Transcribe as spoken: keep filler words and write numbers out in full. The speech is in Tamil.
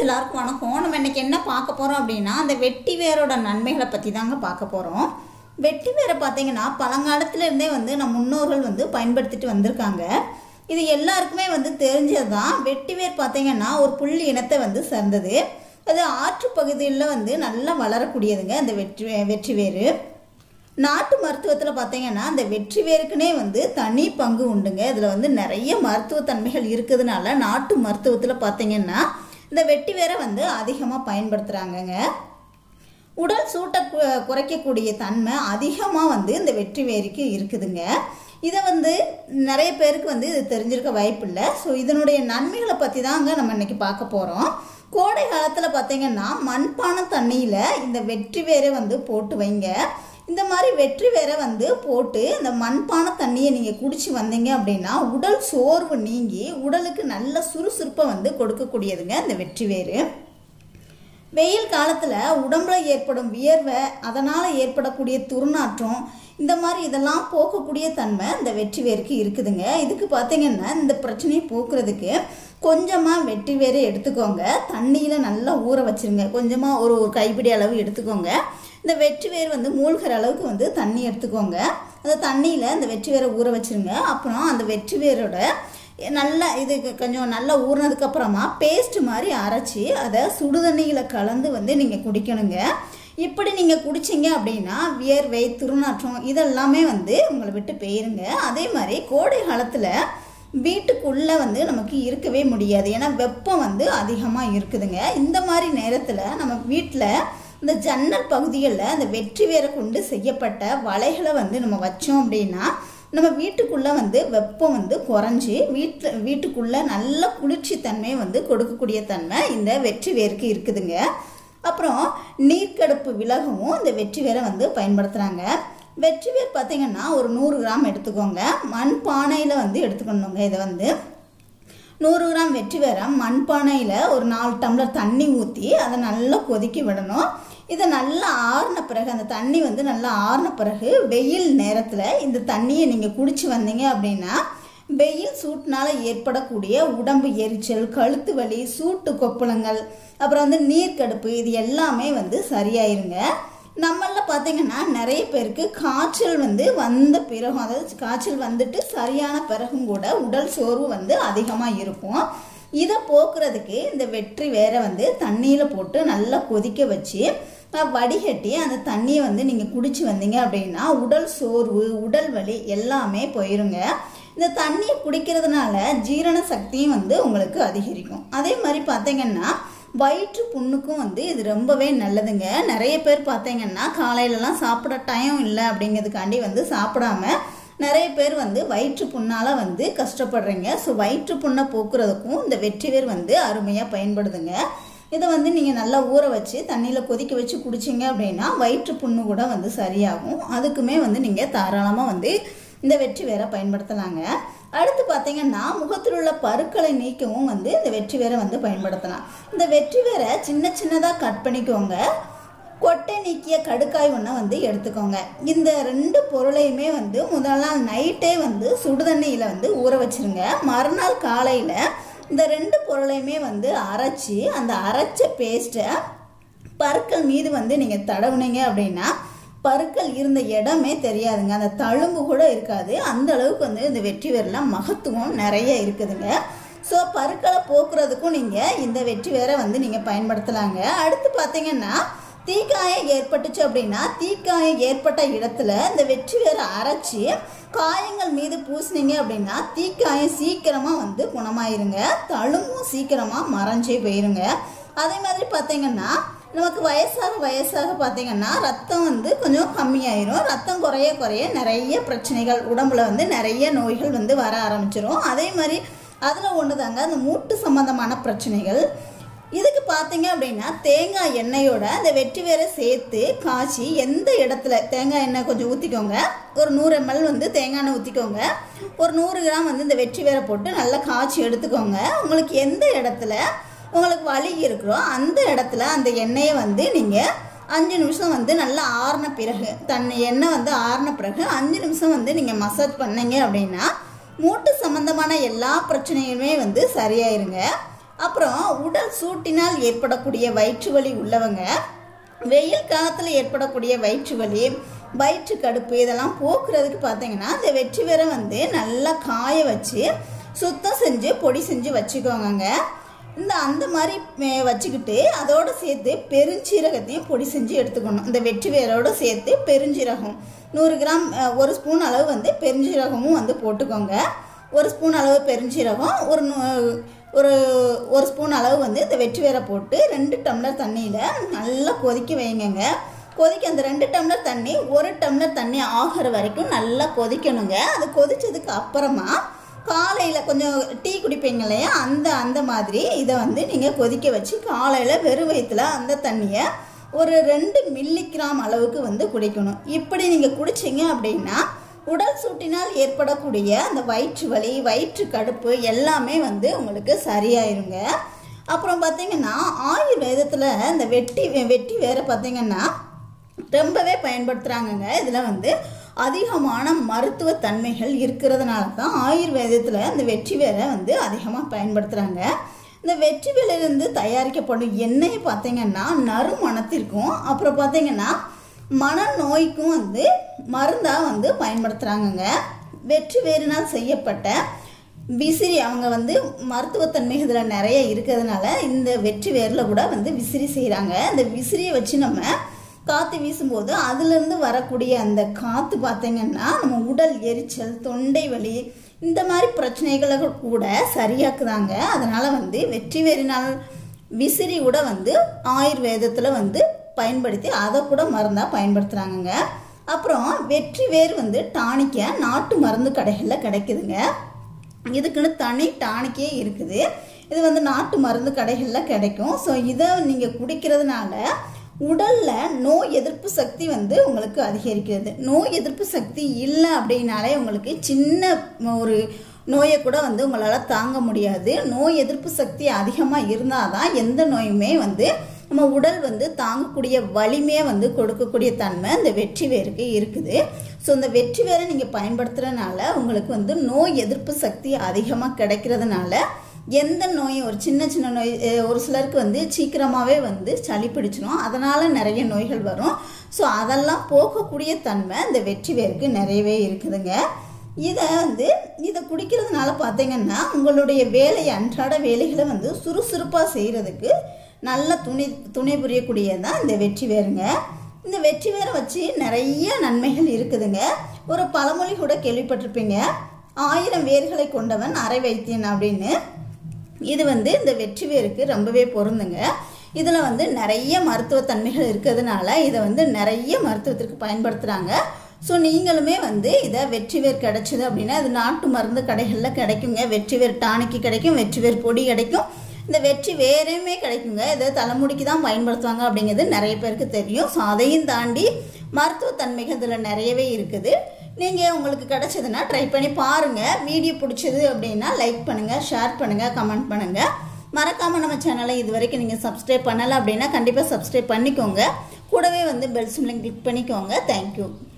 எல்லாருக்கும் வணக்கம். நம்ம இன்னைக்கு என்ன பார்க்க போறோம் அப்படின்னா அந்த வெட்டி வேரோட நன்மைகளை பத்தி தாங்க பார்க்க போறோம். வெட்டி வேரை பார்த்தீங்கன்னா பழங்காலத்துல இருந்தே வந்து நம்ம முன்னோர்கள் வந்து பயன்படுத்திட்டு வந்திருக்காங்க. இது எல்லாருக்குமே வந்து தெரிஞ்சதுதான். வெட்டி வேர் பார்த்தீங்கன்னா ஒரு புள்ளி இனத்தை வந்து சேர்ந்தது. அது ஆற்று பகுதியில் வந்து நல்லா வளரக்கூடியதுங்க அந்த வெற்றி வெற்றி வேறு. நாட்டு மருத்துவத்தில் பார்த்தீங்கன்னா அந்த வெற்றி வேருக்குனே வந்து தனி பங்கு உண்டுங்க. இதில் வந்து நிறைய மருத்துவ தன்மைகள் இருக்கிறதுனால நாட்டு மருத்துவத்தில் பார்த்தீங்கன்னா இந்த வெட்டி வேரை வந்து அதிகமாக பயன்படுத்துகிறாங்கங்க. உடல் சூட்டை குறைக்கக்கூடிய தன்மை அதிகமாக வந்து இந்த வெற்றி வேருக்கு இருக்குதுங்க. இதை வந்து நிறைய பேருக்கு வந்து இது தெரிஞ்சிருக்க வாய்ப்பு இல்லை. ஸோ இதனுடைய நன்மைகளை பற்றி தாங்க நம்ம இன்னைக்கு பார்க்க போகிறோம். கோடை காலத்தில் பார்த்தீங்கன்னா மண்பான தண்ணியில் இந்த வெற்றி வேரை வந்து போட்டு வைங்க. இந்த மாதிரி வெற்றி வேரை வந்து போட்டு இந்த மண்பான தண்ணியை நீங்கள் குடிச்சு வந்தீங்க அப்படின்னா உடல் சோர்வு நீங்கி உடலுக்கு நல்ல சுறுசுறுப்பை வந்து கொடுக்கக்கூடியதுங்க இந்த வெற்றி வேறு. வெயில் காலத்தில் உடம்புல ஏற்படும் வியர்வை, அதனால் ஏற்படக்கூடிய துர்நாற்றம், இந்த மாதிரி இதெல்லாம் போக்கக்கூடிய தன்மை இந்த வெற்றி வேருக்கு இருக்குதுங்க. இதுக்கு பார்த்தீங்கன்னா இந்த பிரச்சனையை போக்குறதுக்கு கொஞ்சமாக வெற்றி வேரை எடுத்துக்கோங்க. தண்ணியில் நல்லா ஊற வச்சுருங்க. கொஞ்சமாக ஒரு ஒரு கைப்பிடி அளவு எடுத்துக்கோங்க. இந்த வெற்றி வேர் வந்து மூழ்கிற அளவுக்கு வந்து தண்ணி எடுத்துக்கோங்க. அந்த தண்ணியில் இந்த வெற்றி வேரை ஊற வச்சுருங்க. அப்புறம் அந்த வெற்றி வேரோட நல்லா இது கொஞ்சம் நல்லா ஊறினதுக்கப்புறமா பேஸ்ட் மாதிரி அரைச்சி அதை சுடுதண்ணியில் கலந்து வந்து நீங்கள் குடிக்கணுங்க. இப்படி நீங்கள் குடிச்சிங்க அப்படின்னா வியர்வை, துர்நாற்றம் இதெல்லாமே வந்து உங்களை விட்டு போயிருங்க. அதே மாதிரி கோடை காலத்தில் வீட்டுக்குள்ளே வந்து நமக்கு இருக்கவே முடியாது. ஏன்னா வெப்பம் வந்து அதிகமாக இருக்குதுங்க. இந்த மாதிரி நேரத்தில் நம்ம வீட்டில் இந்த ஜன்னல் பகுதிகளில் அந்த வெற்றி வேரை கொண்டு செய்யப்பட்ட வலைகளை வந்து நம்ம வச்சோம் அப்படின்னா நம்ம வீட்டுக்குள்ளே வந்து வெப்பம் வந்து குறைஞ்சி வீட்டில் வீட்டுக்குள்ளே நல்ல குளிர்ச்சி தன்மையை வந்து கொடுக்கக்கூடிய தன்மை இந்த வெற்றி வேருக்கு இருக்குதுங்க. அப்புறம் நீர்க்கடுப்பு விலகவும் இந்த வெற்றி வேரை வந்து பயன்படுத்துகிறாங்க. வெற்றி வேர் பார்த்திங்கன்னா ஒரு நூறு கிராம் எடுத்துக்கோங்க. மண் பானையில் வந்து எடுத்துக்கணுங்க. இதை வந்து நூறு கிராம் வெற்றி வேரை மண்பானையில் ஒரு நாலு டம்ளர் தண்ணி ஊற்றி அதை நல்லா கொதிக்க விடணும். இதை நல்லா ஆறின பிறகு அந்த தண்ணி வந்து நல்லா ஆறின பிறகு வெயில் நேரத்தில் இந்த தண்ணியை நீங்கள் குடிச்சு வந்தீங்க அப்படின்னா வெயில் சூட்டினால ஏற்படக்கூடிய உடம்பு எரிச்சல், கழுத்து வலி, சூட்டு கொப்பளங்கள், அப்புறம் வந்து நீர்க்கடுப்பு இது எல்லாமே வந்து சரியாயிருங்க. நம்மள பார்த்தீங்கன்னா நிறைய பேருக்கு காய்ச்சல் வந்து வந்த பிறகும், அதாவது காய்ச்சல் வந்துட்டு சரியான பிறகும் கூட உடல் சோர்வு வந்து அதிகமாக இருக்கும். இதை போக்குறதுக்கு இந்த வெற்றி வேரை வந்து தண்ணியில் போட்டு நல்லா கொதிக்க வச்சு வடிகட்டி அந்த தண்ணியை வந்து நீங்கள் குடிச்சு வந்தீங்க அப்படின்னா உடல் சோர்வு, உடல் வலி எல்லாமே போயிருங்க. இந்த தண்ணியை குடிக்கிறதுனால ஜீரண சக்தியும் வந்து உங்களுக்கு அதிகரிக்கும். அதே மாதிரி பார்த்தீங்கன்னா வயிற்று புண்ணுக்கும் வந்து இது ரொம்பவே நல்லதுங்க. நிறைய பேர் பார்த்தீங்கன்னா காலையிலலாம் சாப்பிட டைம் இல்லை அப்படிங்கிறதுக்காண்டி வந்து சாப்பிடாம நிறைய பேர் வந்து வயிற்று புண்ணால் வந்து கஷ்டப்படுறீங்க. ஸோ வயிற்று புண்ணை போக்குறதுக்கும் இந்த வெற்றி வேர் வந்து அருமையாக பயன்படுதுங்க. இதை வந்து நீங்கள் நல்லா ஊற வச்சு தண்ணியில் கொதிக்க வச்சு குடிச்சிங்க அப்படின்னா வயிற்று புண்ணு கூட வந்து சரியாகும். அதுக்குமே வந்து நீங்கள் தாராளமாக வந்து இந்த வெற்றி வேரை பயன்படுத்தலாங்க. அடுத்து பார்த்தீங்கன்னா முகத்தில் உள்ள பருக்களை நீக்கவும் வந்து இந்த வெற்றி வேரை வந்து பயன்படுத்தலாம். இந்த வெற்றி வேரை சின்ன சின்னதாக கட் பண்ணிக்கோங்க. கொட்டை நீக்கிய கடுக்காய் ஒன்றை வந்து எடுத்துக்கோங்க. இந்த ரெண்டு பொருளையுமே வந்து முதல் நாள் நைட்டே வந்து சுடுதண்ணியில் வந்து ஊற வச்சுருங்க. மறுநாள் காலையில் இந்த ரெண்டு பொருளையுமே வந்து அரைச்சி அந்த அரைச்ச பேஸ்ட்டை பருக்கள் மீது வந்து நீங்கள் தடவுனீங்க அப்படின்னா பருக்கள் இருந்த இடமே தெரியாதுங்க. அந்த தழும்பு கூட இருக்காது. அந்த அளவுக்கு வந்து இந்த வெற்றி வேரில் மகத்துவம் நிறைய இருக்குதுங்க. ஸோ பருக்களை போக்குறதுக்கும் நீங்கள் இந்த வெற்றி வேரை வந்து நீங்கள் பயன்படுத்தலாங்க. அடுத்து பார்த்தீங்கன்னா தீக்காயம் ஏற்பட்டுச்சு அப்படின்னா தீக்காயம் ஏற்பட்ட இடத்துல இந்த வெற்றி வேரை அரைச்சி காயங்கள் மீது பூசினீங்க அப்படின்னா தீக்காயம் சீக்கிரமாக வந்து குணமாயிருங்க. தழும்பும் சீக்கிரமாக மறைஞ்சே போயிருங்க. அதே மாதிரி பார்த்தீங்கன்னா நமக்கு வயசாக வயசாக பார்த்தீங்கன்னா ரத்தம் வந்து கொஞ்சம் கம்மியாயிரும். ரத்தம் குறைய குறைய நிறைய பிரச்சனைகள் உடம்புல வந்து நிறைய நோய்கள் வந்து வர ஆரம்பிச்சிடும். அதே மாதிரி அதில் ஒன்று தாங்க அந்த மூட்டு சம்பந்தமான பிரச்சனைகள். இதுக்கு பார்த்தீங்க அப்படின்னா தேங்காய் எண்ணெயோட அந்த வெற்றி வேரை சேர்த்து காய்ச்சி எந்த இடத்துல தேங்காய் எண்ணெய் கொஞ்சம் ஊற்றிக்கோங்க. ஒரு நூறு எம்எல் வந்து தேங்காய் எண்ணெய் ஊற்றிக்கோங்க. ஒரு நூறு கிராம் வந்து இந்த வெற்றி வேரை போட்டு நல்லா காய்ச்சி எடுத்துக்கோங்க. உங்களுக்கு எந்த இடத்துல உங்களுக்கு வலி இருக்கிறோ அந்த இடத்துல அந்த எண்ணெயை வந்து நீங்கள் அஞ்சு நிமிஷம் வந்து நல்லா ஆறின பிறகு தண்ணி எண்ணெய் வந்து ஆறின பிறகு அஞ்சு நிமிஷம் வந்து நீங்கள் மசாஜ் பண்ணீங்க அப்படின்னா மூட்டு சம்மந்தமான எல்லா பிரச்சனையுமே வந்து சரியாயிருங்க. அப்புறம் உடல் சூட்டினால் ஏற்படக்கூடிய வயிற்று வலி உள்ளவங்க வெயில் காலத்தில் ஏற்படக்கூடிய வயிற்று வலி வயிற்று கடுப்பு இதெல்லாம் போக்குறதுக்கு பார்த்தீங்கன்னா இந்த வெற்றி வேரை வந்து நல்லா காய வச்சு சுத்தம் செஞ்சு பொடி செஞ்சு வச்சுக்கோங்க. இந்த அந்த மாதிரி வச்சுக்கிட்டு அதோடு சேர்த்து பெருஞ்சீரகத்தையும் பொடி செஞ்சு எடுத்துக்கணும். இந்த வெற்றி வேரோடு சேர்த்து பெருஞ்சீரகம் நூறு கிராம் ஒரு ஸ்பூன் அளவு வந்து பெருஞ்சீரகமும் வந்து போட்டுக்கோங்க. ஒரு ஸ்பூன் அளவு பெருஞ்சீரகம் ஒரு ஒரு ஒரு ஸ்பூன் அளவு வந்து இந்த வெற்றி வேரை போட்டு ரெண்டு டம்ளர் தண்ணியில் நல்லா கொதிக்க வைங்க. கொதிக்க அந்த ரெண்டு டம்ளர் தண்ணி ஒரு டம்ளர் தண்ணி ஆகிற வரைக்கும் நல்லா கொதிக்கணுங்க. அது கொதிச்சதுக்கு அப்புறமா காலையில் கொஞ்சம் டீ குடிப்பீங்க இல்லையா, அந்த அந்த மாதிரி இதை வந்து நீங்கள் கொதிக்க வச்சு காலையில் வெறும் வயிற்றுல அந்த தண்ணியை ஒரு ரெண்டு மில்லிகிராம் அளவுக்கு வந்து குடிக்கணும். இப்படி நீங்கள் குடிச்சிங்க அப்படின்னா உடல் சூட்டினால் ஏற்படக்கூடிய அந்த வயிற்று வலி வயிற்று கடுப்பு எல்லாமே வந்து உங்களுக்கு சரியாயிருங்க. அப்புறம் பார்த்தீங்கன்னா ஆயுர்வேதத்தில் இந்த வெட்டி வெட்டி வேற பார்த்தீங்கன்னா ரொம்பவே பயன்படுத்துகிறாங்கங்க. இதில் வந்து அதிகமான மருத்துவ தன்மைகள் இருக்கிறதுனால தான் ஆயுர்வேதத்தில் இந்த வெற்றி வேரை வந்து அதிகமாக பயன்படுத்துகிறாங்க. இந்த வெற்றி வேரிலிருந்து தயாரிக்கப்படும் எண்ணெயை பார்த்தீங்கன்னா நறுமணத்திற்கும் அப்புறம் பார்த்தீங்கன்னா மனநோய்க்கும் வந்து மருந்தாக வந்து பயன்படுத்துகிறாங்கங்க. வெற்றி வேரினால் செய்யப்பட்ட விசிறி அவங்க வந்து மருத்துவத்தன்மை இதில் நிறைய இருக்கிறதுனால இந்த வெற்றி வேரில் கூட வந்து விசிறி செய்கிறாங்க. இந்த விசிறியை வச்சு நம்ம காற்று வீசும்போது அதுலேருந்து வரக்கூடிய அந்த காற்று பார்த்தீங்கன்னா நம்ம உடல் எரிச்சல் தொண்டை வலி இந்த மாதிரி பிரச்சனைகளை கூட சரியாக்குதாங்க. அதனால் வந்து வெற்றி வேரினால் விசிறி கூட வந்து ஆயுர்வேதத்தில் வந்து பயன்படுத்தி அதை கூட மருந்தாக பயன்படுத்துகிறாங்கங்க. அப்புறம் வெற்றி வேர் வந்து டானிக்கை நாட்டு மருந்து கடைகளில் கிடைக்குதுங்க. இதுக்குன்னு தனி டானிக்கே இருக்குது. இது வந்து நாட்டு மருந்து கடைகளில் கிடைக்கும். ஸோ இதை நீங்கள் குடிக்கிறதுனால உடலில் நோய் எதிர்ப்பு சக்தி வந்து உங்களுக்கு அதிகரிக்கிறது. நோய் எதிர்ப்பு சக்தி இல்லை அப்படின்னாலே உங்களுக்கு சின்ன ஒரு நோயை கூட வந்து உங்களால் தாங்க முடியாது. நோய் எதிர்ப்பு சக்தி அதிகமாக இருந்தால் தான் எந்த நோயுமே வந்து நம்ம உடல் வந்து தாங்கக்கூடிய வலிமையை வந்து கொடுக்கக்கூடிய தன்மை இந்த வெற்றி வேருக்கு இருக்குது. ஸோ இந்த வெற்றி வேரை நீங்கள் பயன்படுத்துகிறதுனால உங்களுக்கு வந்து நோய் எதிர்ப்பு சக்தி அதிகமாக கிடைக்கிறதுனால எந்த நோயும் ஒரு சின்ன சின்ன நோய் ஒரு சிலருக்கு வந்து சீக்கிரமாகவே வந்து சளி பிடிச்சிடும், அதனால் நிறைய நோய்கள் வரும். ஸோ அதெல்லாம் போக்கக்கூடிய தன்மை இந்த வெற்றி வேருக்கு நிறையவே இருக்குதுங்க. இதை வந்து இதை குடிக்கிறதுனால பார்த்தீங்கன்னா உங்களுடைய வேலையை அன்றாட வேலைகளை வந்து சுறுசுறுப்பாக செய்கிறதுக்கு நல்ல துணை துணை புரியக்கூடியதான் இந்த வெற்றி வேருங்க. இந்த வெற்றி வேரை வச்சு நிறைய நன்மைகள் இருக்குதுங்க. ஒரு பழமொழி கூட கேள்விப்பட்டிருப்பீங்க, ஆயிரம் வேர்களை கொண்டவன் அரை வைத்தியன் அப்படின்னு. இது வந்து இந்த வெற்றி வேருக்கு ரொம்பவே பொருந்துங்க. இதில் வந்து நிறைய மருத்துவ தன்மைகள் இருக்கிறதுனால இதை வந்து நிறைய மருத்துவத்திற்கு பயன்படுத்துகிறாங்க. ஸோ நீங்களுமே வந்து இதை வெற்றி வேர் கிடைச்சிது அப்படின்னா அது நாட்டு மருந்து கடைகளில் கிடைக்குங்க. வெற்றி வேர் டானிக்கு கிடைக்கும், வெற்றி வேர் பொடி கிடைக்கும், இந்த வெற்றி வேறையுமே கிடைக்குங்க. இதை தலைமுடிக்கு தான் பயன்படுத்துவாங்க அப்படிங்கிறது நிறைய பேருக்கு தெரியும். ஸோ அதையும் தாண்டி மருத்துவத்தன்மைகள் இதில் நிறையவே இருக்குது. நீங்கள் உங்களுக்கு கிடச்சதுன்னா ட்ரை பண்ணி பாருங்கள். வீடியோ பிடிச்சது அப்படின்னா லைக் பண்ணுங்கள், ஷேர் பண்ணுங்கள், கமெண்ட் பண்ணுங்கள். மறக்காமல் நம்ம சேனலை இது வரைக்கும் நீங்கள் சப்ஸ்கிரைப் பண்ணலை அப்படின்னா கண்டிப்பாக சப்ஸ்கிரைப் பண்ணிக்கோங்க. கூடவே வந்து பெல் சிம்லையும் கிளிக் பண்ணிக்கோங்க. தேங்க்யூ.